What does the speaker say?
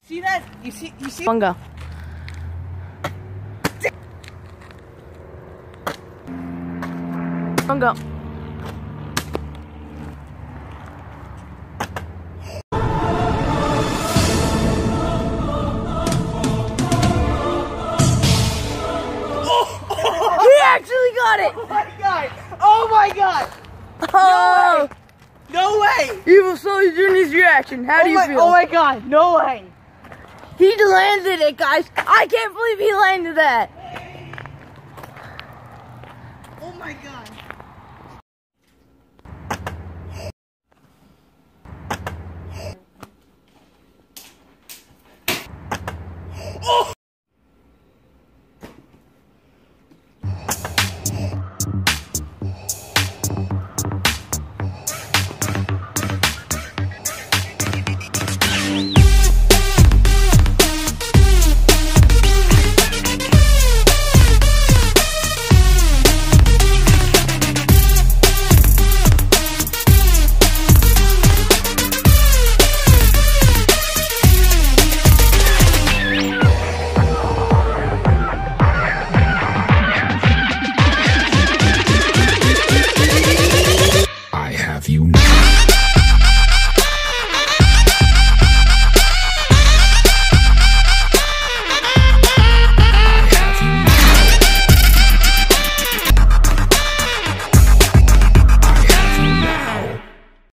See that? You see? One go. One go. He actually got it! Oh my god! Oh my god! Oh! No way! Evil Sully Jr.'s reaction. How do you feel? Oh my god! No way! He landed it, guys. I can't believe he landed that. Oh my god! Oh!